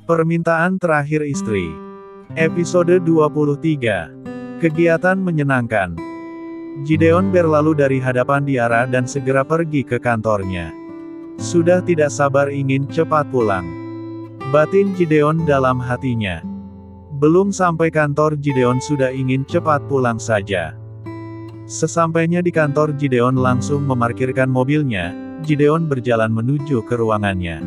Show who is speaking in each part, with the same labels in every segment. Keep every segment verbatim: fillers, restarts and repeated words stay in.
Speaker 1: Permintaan terakhir istri. Episode dua puluh tiga. Kegiatan menyenangkan. Gideon berlalu dari hadapan Diara dan segera pergi ke kantornya. Sudah tidak sabar ingin cepat pulang. Batin Gideon dalam hatinya. Belum sampai kantor Gideon sudah ingin cepat pulang saja. Sesampainya di kantor Gideon langsung memarkirkan mobilnya. Gideon berjalan menuju ke ruangannya.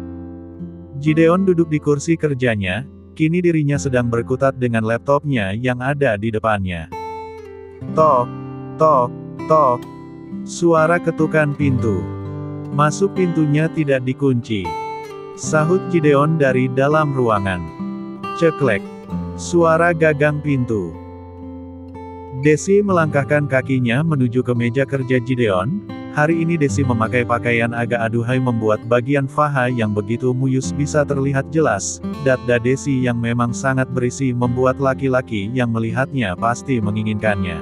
Speaker 1: Gideon duduk di kursi kerjanya. Kini dirinya sedang berkutat dengan laptopnya yang ada di depannya. Tok, tok, tok. Suara ketukan pintu. Masuk, pintunya tidak dikunci. Sahut Gideon dari dalam ruangan. Ceklek. Suara gagang pintu. Desi melangkahkan kakinya menuju ke meja kerja Gideon. Hari ini Desi memakai pakaian agak aduhai membuat bagian faha yang begitu muyus bisa terlihat jelas. Dada Desi yang memang sangat berisi membuat laki-laki yang melihatnya pasti menginginkannya.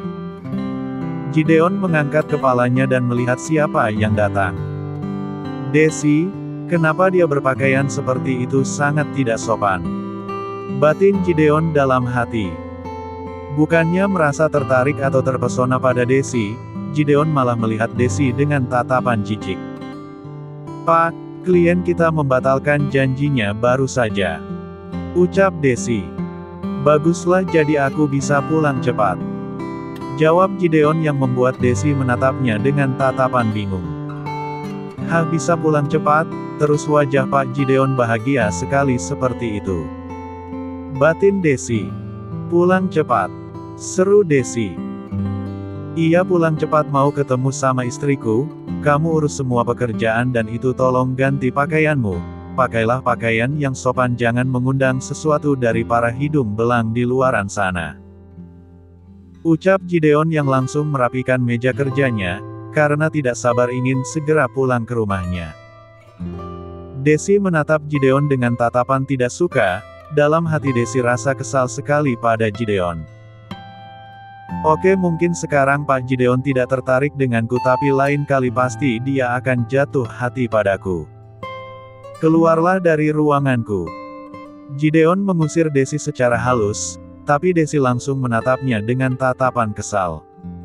Speaker 1: Gideon mengangkat kepalanya dan melihat siapa yang datang. Desi, kenapa dia berpakaian seperti itu, sangat tidak sopan. Batin Gideon dalam hati. Bukannya merasa tertarik atau terpesona pada Desi, Gideon malah melihat Desi dengan tatapan jijik. Pak, klien kita membatalkan janjinya baru saja. Ucap Desi. Baguslah, jadi aku bisa pulang cepat. Jawab Gideon yang membuat Desi menatapnya dengan tatapan bingung. Hah, bisa pulang cepat? Terus wajah Pak Gideon bahagia sekali seperti itu. Batin Desi. Pulang cepat. Seru Desi. Iya, pulang cepat, mau ketemu sama istriku. Kamu urus semua pekerjaan dan itu tolong ganti pakaianmu. Pakailah pakaian yang sopan, jangan mengundang sesuatu dari para hidung belang di luaran sana. Ucap Gideon yang langsung merapikan meja kerjanya, karena tidak sabar ingin segera pulang ke rumahnya. Desi menatap Gideon dengan tatapan tidak suka. Dalam hati Desi rasa kesal sekali pada Gideon. Oke, mungkin sekarang Pak Gideon tidak tertarik denganku, tapi lain kali pasti dia akan jatuh hati padaku. Keluarlah dari ruanganku. Gideon mengusir Desi secara halus, tapi Desi langsung menatapnya dengan tatapan kesal.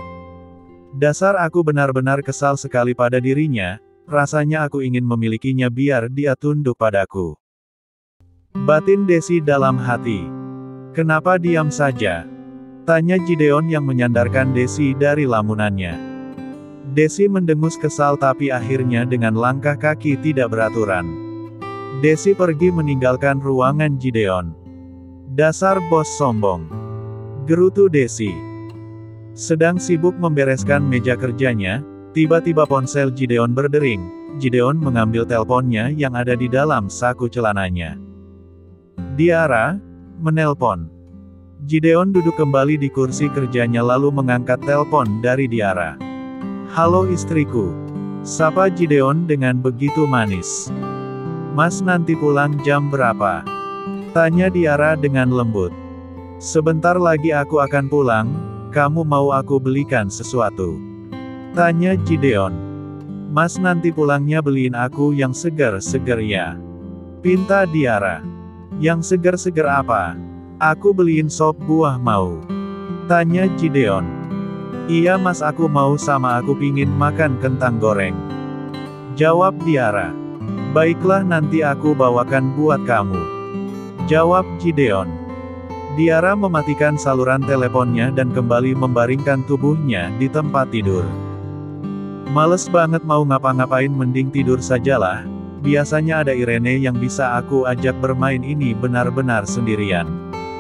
Speaker 1: Dasar, aku benar-benar kesal sekali pada dirinya, rasanya aku ingin memilikinya biar dia tunduk padaku. Batin Desi dalam hati. Kenapa diam saja? Tanya Gideon yang menyandarkan Desi dari lamunannya. Desi mendengus kesal tapi akhirnya dengan langkah kaki tidak beraturan. Desi pergi meninggalkan ruangan Gideon. Dasar bos sombong. Gerutu Desi. Sedang sibuk membereskan meja kerjanya, tiba-tiba ponsel Gideon berdering. Gideon mengambil teleponnya yang ada di dalam saku celananya. Diara menelpon. Gideon duduk kembali di kursi kerjanya lalu mengangkat telepon dari Diara. Halo istriku. Sapa Gideon dengan begitu manis. Mas nanti pulang jam berapa? Tanya Diara dengan lembut. Sebentar lagi aku akan pulang, kamu mau aku belikan sesuatu? Tanya Gideon. Mas nanti pulangnya beliin aku yang segar-segar ya. Pinta Diara. Yang segar-segar apa? Aku beliin sop buah mau. Tanya Gideon. Iya mas, aku mau, sama aku pingin makan kentang goreng. Jawab Diara. Baiklah, nanti aku bawakan buat kamu. Jawab Gideon. Diara mematikan saluran teleponnya dan kembali membaringkan tubuhnya di tempat tidur. Males banget mau ngapa-ngapain, mending tidur sajalah. Biasanya ada Irene yang bisa aku ajak bermain, ini benar-benar sendirian.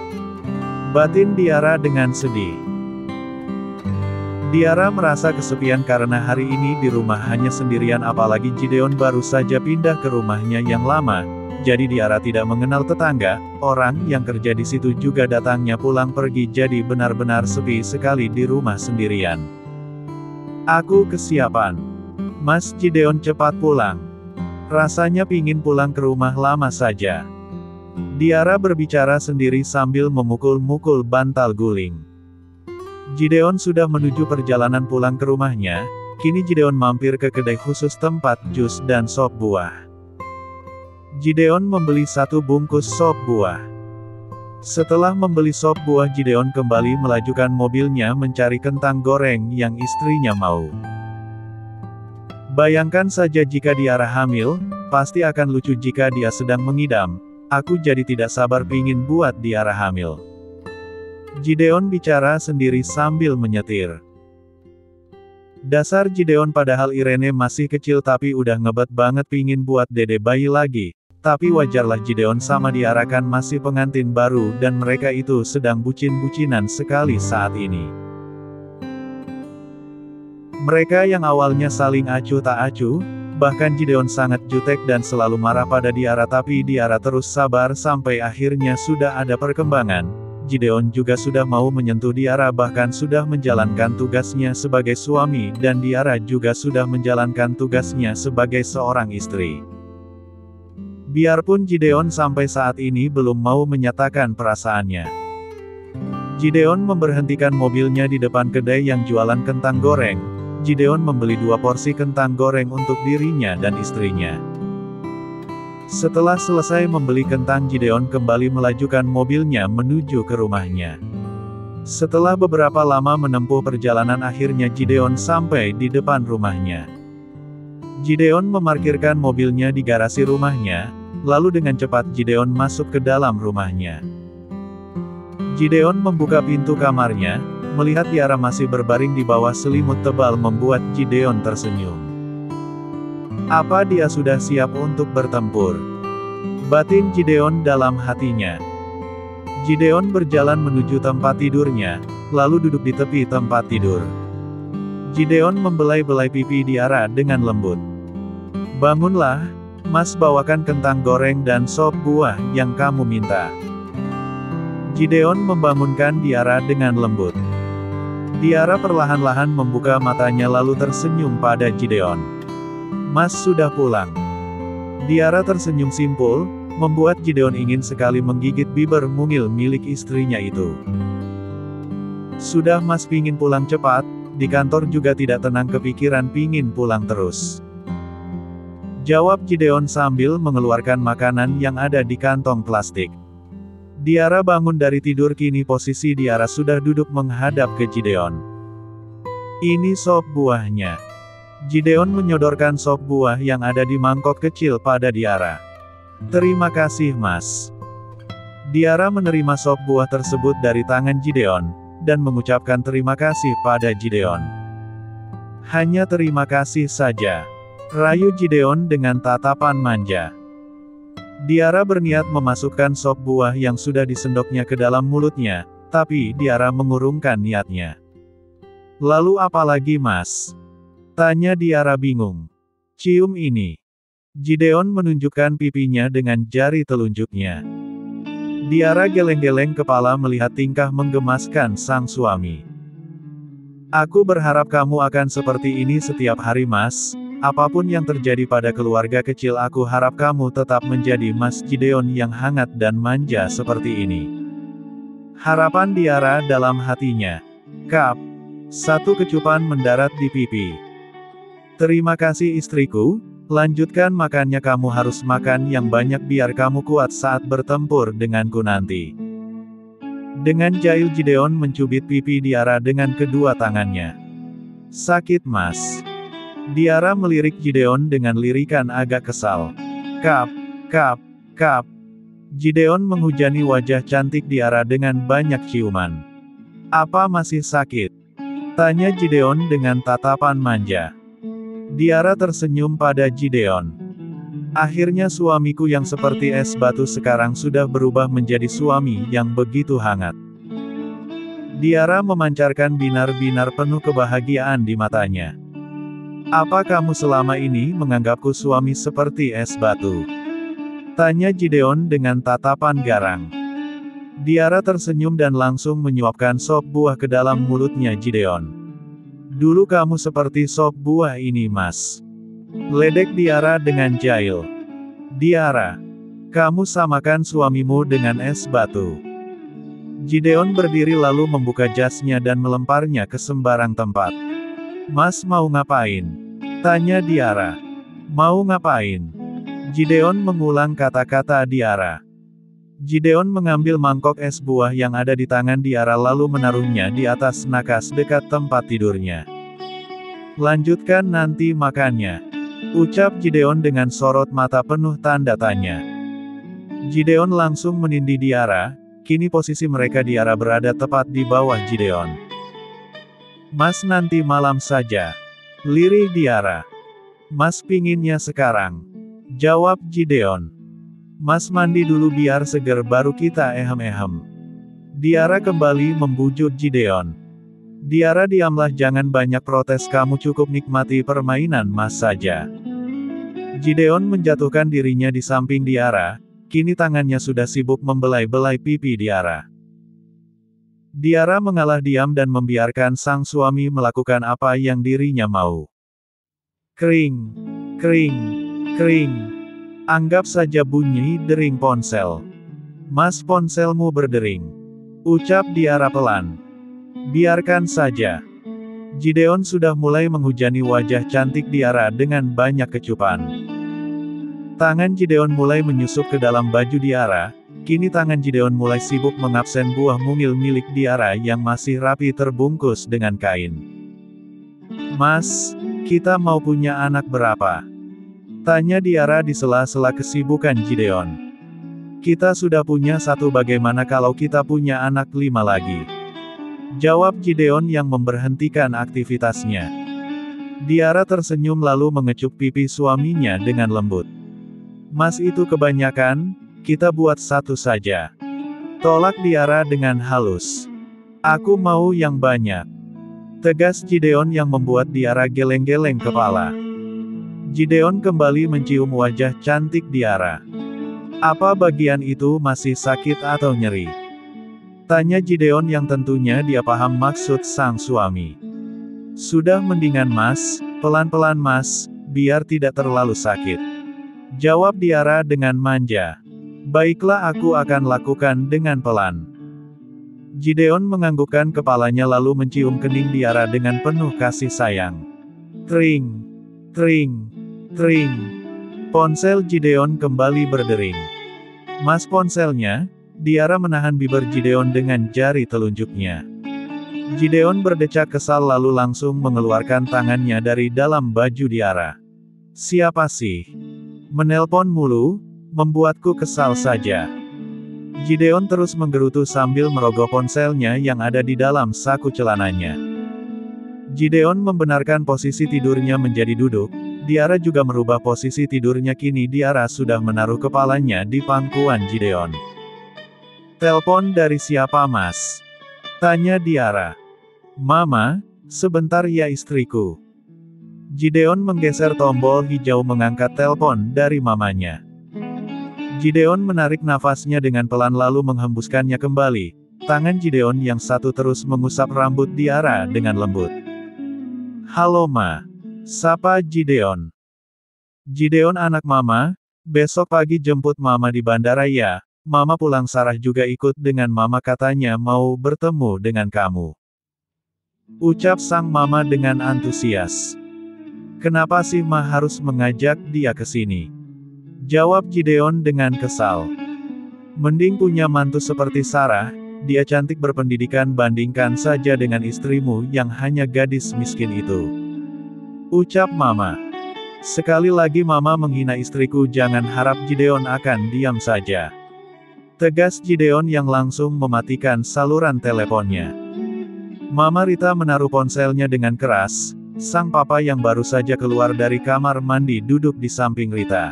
Speaker 1: Batin Diara dengan sedih. Diara merasa kesepian karena hari ini di rumah hanya sendirian, apalagi Gideon baru saja pindah ke rumahnya yang lama, jadi Diara tidak mengenal tetangga, orang yang kerja di situ juga datangnya pulang pergi, jadi benar-benar sepi sekali di rumah sendirian. Aku kesiapan. Mas Gideon cepat pulang. Rasanya pingin pulang ke rumah lama saja. Diara berbicara sendiri sambil memukul-mukul bantal guling. Gideon sudah menuju perjalanan pulang ke rumahnya. Kini Gideon mampir ke kedai khusus tempat jus dan sop buah. Gideon membeli satu bungkus sop buah. Setelah membeli sop buah, Gideon kembali melajukan mobilnya mencari kentang goreng yang istrinya mau. Bayangkan saja jika Diara hamil, pasti akan lucu jika dia sedang mengidam. Aku jadi tidak sabar pingin buat Diara hamil. Gideon bicara sendiri sambil menyetir. Dasar Gideon, padahal Irene masih kecil tapi udah ngebet banget pingin buat dede bayi lagi. Tapi wajarlah, Gideon sama Diara kan masih pengantin baru dan mereka itu sedang bucin-bucinan sekali saat ini. Mereka yang awalnya saling acuh tak acuh, bahkan Gideon sangat jutek dan selalu marah pada Diara, tapi Diara terus sabar sampai akhirnya sudah ada perkembangan. Gideon juga sudah mau menyentuh Diara, bahkan sudah menjalankan tugasnya sebagai suami, dan Diara juga sudah menjalankan tugasnya sebagai seorang istri. Biarpun Gideon sampai saat ini belum mau menyatakan perasaannya. Gideon memberhentikan mobilnya di depan kedai yang jualan kentang goreng. Gideon membeli dua porsi kentang goreng untuk dirinya dan istrinya. Setelah selesai membeli kentang, Gideon kembali melajukan mobilnya menuju ke rumahnya. Setelah beberapa lama menempuh perjalanan, akhirnya Gideon sampai di depan rumahnya. Gideon memarkirkan mobilnya di garasi rumahnya, lalu dengan cepat Gideon masuk ke dalam rumahnya. Gideon membuka pintu kamarnya, melihat Diara masih berbaring di bawah selimut tebal membuat Gideon tersenyum. Apa dia sudah siap untuk bertempur? Batin Gideon dalam hatinya. Gideon berjalan menuju tempat tidurnya, lalu duduk di tepi tempat tidur. Gideon membelai-belai pipi Diara dengan lembut. Bangunlah, Mas, bawakan kentang goreng dan sop buah yang kamu minta. Gideon membangunkan Diara dengan lembut. Diara perlahan-lahan membuka matanya lalu tersenyum pada Gideon. Mas sudah pulang. Diara tersenyum simpul, membuat Gideon ingin sekali menggigit bibir mungil milik istrinya itu. Sudah Mas pingin pulang cepat, di kantor juga tidak tenang kepikiran pingin pulang terus. Jawab Gideon sambil mengeluarkan makanan yang ada di kantong plastik. Diara bangun dari tidur, kini posisi Diara sudah duduk menghadap ke Gideon. Ini sop buahnya. Gideon menyodorkan sop buah yang ada di mangkok kecil pada Diara. Terima kasih Mas. Diara menerima sop buah tersebut dari tangan Gideon, dan mengucapkan terima kasih pada Gideon. Hanya terima kasih saja, rayu Gideon dengan tatapan manja. Diara berniat memasukkan sop buah yang sudah disendoknya ke dalam mulutnya, tapi Diara mengurungkan niatnya. Lalu apa lagi Mas? Tanya Diara bingung. Cium ini. Gideon menunjukkan pipinya dengan jari telunjuknya. Diara geleng-geleng kepala melihat tingkah menggemaskan sang suami. Aku berharap kamu akan seperti ini setiap hari Mas. Apapun yang terjadi pada keluarga kecil, aku harap kamu tetap menjadi Mas Gideon yang hangat dan manja seperti ini. Harapan Diara dalam hatinya. Kap. Satu kecupan mendarat di pipi. Terima kasih istriku, lanjutkan makannya, kamu harus makan yang banyak biar kamu kuat saat bertempur denganku nanti. Dengan jahil Gideon mencubit pipi Diara dengan kedua tangannya. Sakit Mas. Diara melirik Gideon dengan lirikan agak kesal. Kap, kap, kap. Gideon menghujani wajah cantik Diara dengan banyak ciuman. Apa masih sakit? Tanya Gideon dengan tatapan manja. Diara tersenyum pada Gideon. Akhirnya suamiku yang seperti es batu sekarang sudah berubah menjadi suami yang begitu hangat. Diara memancarkan binar-binar penuh kebahagiaan di matanya. Apa kamu selama ini menganggapku suami seperti es batu? Tanya Gideon dengan tatapan garang. Diara tersenyum dan langsung menyuapkan sop buah ke dalam mulutnya Gideon. Dulu kamu seperti sop buah ini Mas. Ledek Diara dengan jahil. Diara, kamu samakan suamimu dengan es batu. Gideon berdiri lalu membuka jasnya dan melemparnya ke sembarang tempat. Mas mau ngapain? Tanya Diara. Mau ngapain? Gideon mengulang kata-kata Diara. Gideon mengambil mangkok es buah yang ada di tangan Diara lalu menaruhnya di atas nakas dekat tempat tidurnya. Lanjutkan nanti makannya, ucap Gideon dengan sorot mata penuh tanda tanya. Gideon langsung menindih Diara, kini posisi mereka Diara berada tepat di bawah Gideon. Mas nanti malam saja, lirih Diara. Mas pinginnya sekarang, jawab Gideon. Mas mandi dulu biar seger baru kita ehem-ehem. Diara kembali membujuk Gideon. Diara diamlah, jangan banyak protes, kamu cukup nikmati permainan Mas saja. Gideon menjatuhkan dirinya di samping Diara, kini tangannya sudah sibuk membelai-belai pipi Diara. Diara mengalah diam dan membiarkan sang suami melakukan apa yang dirinya mau. Kering, kering, kering. Anggap saja bunyi dering ponsel. Mas, ponselmu berdering, ucap Diara pelan. Biarkan saja. Gideon sudah mulai menghujani wajah cantik Diara dengan banyak kecupan. Tangan Gideon mulai menyusup ke dalam baju Diara. Kini tangan Gideon mulai sibuk mengabsen buah mungil milik Diara yang masih rapi terbungkus dengan kain. Mas, kita mau punya anak berapa? Tanya Diara di sela-sela kesibukan Gideon. Kita sudah punya satu, bagaimana kalau kita punya anak lima lagi? Jawab Gideon yang memberhentikan aktivitasnya. Diara tersenyum lalu mengecup pipi suaminya dengan lembut. Mas, itu kebanyakan. Kita buat satu saja. Tolak Diara dengan halus. Aku mau yang banyak, tegas Gideon yang membuat Diara geleng-geleng kepala. Gideon kembali mencium wajah cantik Diara. Apa bagian itu masih sakit atau nyeri? Tanya Gideon yang tentunya dia paham maksud sang suami. Sudah mendingan Mas, pelan-pelan Mas, biar tidak terlalu sakit. Jawab Diara dengan manja. Baiklah, aku akan lakukan dengan pelan. Gideon menganggukkan kepalanya lalu mencium kening Diara dengan penuh kasih sayang. Tring, tring, tring. Ponsel Gideon kembali berdering. Mas, ponselnya? Diara menahan bibir Gideon dengan jari telunjuknya. Gideon berdecak kesal lalu langsung mengeluarkan tangannya dari dalam baju Diara. Siapa sih? Menelpon mulu? Membuatku kesal saja. Gideon terus menggerutu sambil merogoh ponselnya yang ada di dalam saku celananya. Gideon membenarkan posisi tidurnya menjadi duduk. Diara juga merubah posisi tidurnya, kini Diara sudah menaruh kepalanya di pangkuan Gideon. Telepon dari siapa Mas? Tanya Diara. Mama, sebentar ya istriku. Gideon menggeser tombol hijau mengangkat telepon dari mamanya. Gideon menarik nafasnya dengan pelan lalu menghembuskannya kembali. Tangan Gideon yang satu terus mengusap rambut Diara dengan lembut. Halo Ma. Sapa Gideon. Gideon, anak Mama, besok pagi jemput Mama di bandara ya. Mama pulang, Sarah juga ikut dengan Mama, katanya mau bertemu dengan kamu. Ucap sang Mama dengan antusias. Kenapa sih Ma harus mengajak dia ke sini? Jawab Gideon dengan kesal. Mending punya mantu seperti Sarah, dia cantik berpendidikan, bandingkan saja dengan istrimu yang hanya gadis miskin itu. Ucap Mama. Sekali lagi Mama menghina istriku, jangan harap Gideon akan diam saja. Tegas Gideon yang langsung mematikan saluran teleponnya. Mama Rita menaruh ponselnya dengan keras. Sang papa yang baru saja keluar dari kamar mandi duduk di samping Rita.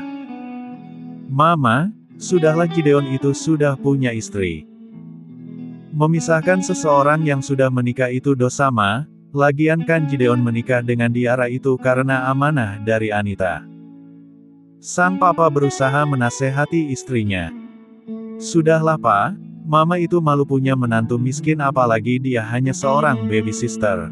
Speaker 1: Mama, sudahlah, Gideon itu sudah punya istri. Memisahkan seseorang yang sudah menikah itu dosa Ma, lagian kan Gideon menikah dengan Diara itu karena amanah dari Anita. Sang papa berusaha menasehati istrinya. Sudahlah Pak, Mama itu malu punya menantu miskin, apalagi dia hanya seorang baby sister.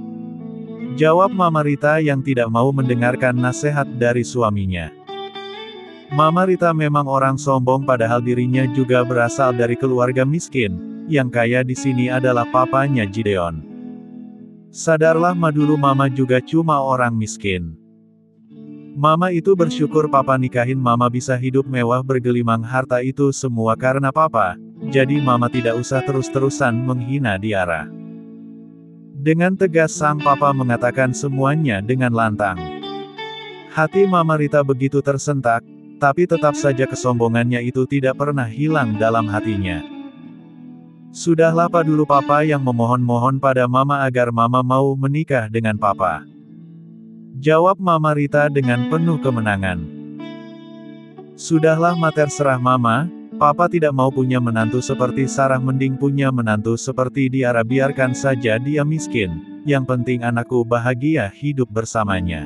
Speaker 1: Jawab Mama Rita yang tidak mau mendengarkan nasihat dari suaminya. Mama Rita memang orang sombong padahal dirinya juga berasal dari keluarga miskin, yang kaya di sini adalah papanya Gideon. Sadarlah Ma, dulu Mama juga cuma orang miskin. Mama itu bersyukur papa nikahin mama bisa hidup mewah bergelimang harta itu semua karena papa, jadi mama tidak usah terus-terusan menghina Diara. Dengan tegas sang papa mengatakan semuanya dengan lantang. Hati Mama Rita begitu tersentak, tapi tetap saja kesombongannya itu tidak pernah hilang dalam hatinya. Sudahlah pak dulu papa yang memohon-mohon pada mama agar mama mau menikah dengan papa. Jawab Mama Rita dengan penuh kemenangan. Sudahlah ma terserah mama, papa tidak mau punya menantu seperti Sarah mending punya menantu seperti Diara biarkan saja dia miskin, yang penting anakku bahagia hidup bersamanya.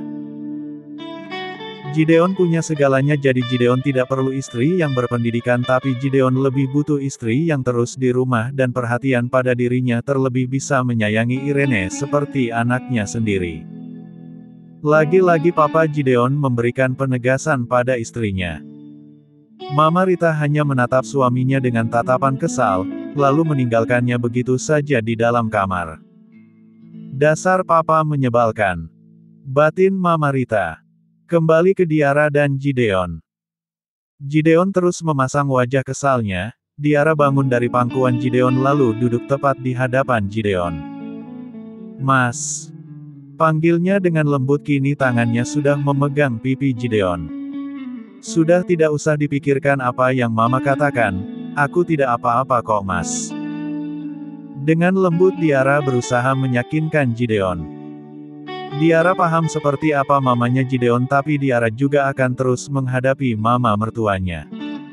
Speaker 1: Gideon punya segalanya jadi Gideon tidak perlu istri yang berpendidikan tapi Gideon lebih butuh istri yang terus di rumah dan perhatian pada dirinya terlebih bisa menyayangi Irene seperti anaknya sendiri. Lagi-lagi Papa Gideon memberikan penegasan pada istrinya. Mama Rita hanya menatap suaminya dengan tatapan kesal, lalu meninggalkannya begitu saja di dalam kamar. Dasar papa menyebalkan. Batin Mama Rita. Kembali ke Diara dan Gideon. Gideon terus memasang wajah kesalnya, Diara bangun dari pangkuan Gideon lalu duduk tepat di hadapan Gideon. Mas. Panggilnya dengan lembut kini tangannya sudah memegang pipi Gideon. Sudah tidak usah dipikirkan apa yang mama katakan, aku tidak apa-apa kok mas. Dengan lembut Diara berusaha meyakinkan Gideon. Diara paham seperti apa mamanya Gideon tapi Diara juga akan terus menghadapi mama mertuanya.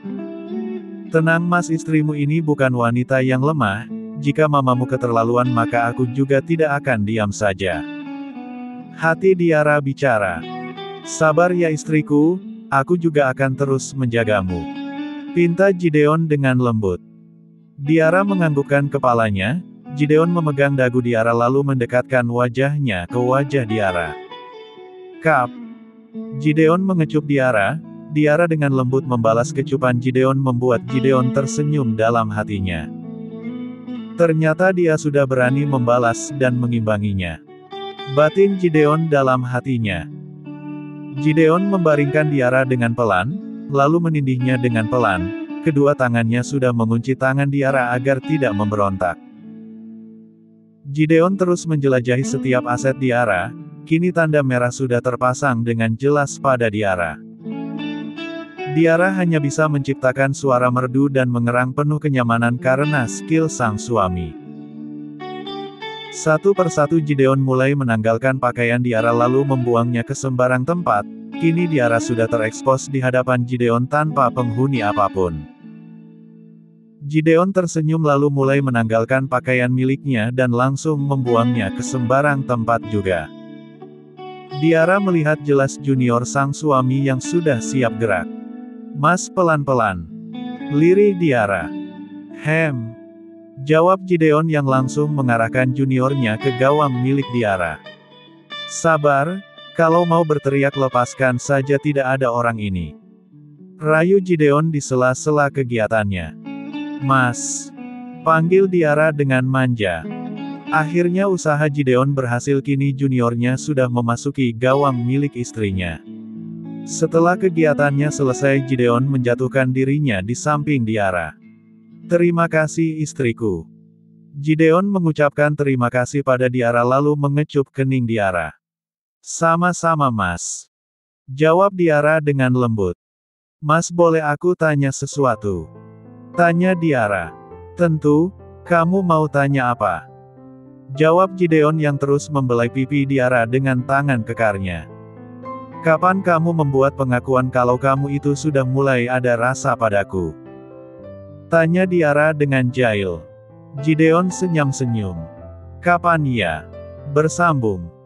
Speaker 1: Tenang mas istrimu ini bukan wanita yang lemah, jika mamamu keterlaluan maka aku juga tidak akan diam saja. Hati Diara bicara. Sabar ya istriku, aku juga akan terus menjagamu. Pinta Gideon dengan lembut. Diara menganggukkan kepalanya, Gideon memegang dagu Diara lalu mendekatkan wajahnya ke wajah Diara. Kap. Gideon mengecup Diara, Diara dengan lembut membalas kecupan Gideon membuat Gideon tersenyum dalam hatinya. Ternyata dia sudah berani membalas dan mengimbanginya. Batin Gideon dalam hatinya. Gideon membaringkan Diara dengan pelan, lalu menindihnya dengan pelan, kedua tangannya sudah mengunci tangan Diara agar tidak memberontak. Gideon terus menjelajahi setiap aset Diara, kini tanda merah sudah terpasang dengan jelas pada Diara. Diara hanya bisa menciptakan suara merdu dan mengerang penuh kenyamanan karena skill sang suami. Satu persatu Gideon mulai menanggalkan pakaian Diara lalu membuangnya ke sembarang tempat, kini Diara sudah terekspos di hadapan Gideon tanpa penghuni apapun. Gideon tersenyum lalu mulai menanggalkan pakaian miliknya dan langsung membuangnya ke sembarang tempat juga. Diara melihat jelas junior sang suami yang sudah siap gerak. Mas pelan-pelan. Lirih Diara. Hem. Jawab Gideon yang langsung mengarahkan juniornya ke gawang milik Diara. Sabar, kalau mau berteriak lepaskan saja tidak ada orang ini. Rayu Gideon di sela-sela kegiatannya. Mas. Panggil Diara dengan manja. Akhirnya usaha Gideon berhasil kini juniornya sudah memasuki gawang milik istrinya. Setelah kegiatannya selesai Gideon menjatuhkan dirinya di samping Diara. Terima kasih istriku. Gideon mengucapkan terima kasih pada Diara lalu mengecup kening Diara. Sama-sama mas. Jawab Diara dengan lembut. Mas boleh aku tanya sesuatu? Tanya Diara. Tentu, kamu mau tanya apa? Jawab Gideon yang terus membelai pipi Diara dengan tangan kekarnya. Kapan kamu membuat pengakuan kalau kamu itu sudah mulai ada rasa padaku? Tanya Diara dengan jahil. Gideon senyum-senyum. Kapan ya? Bersambung.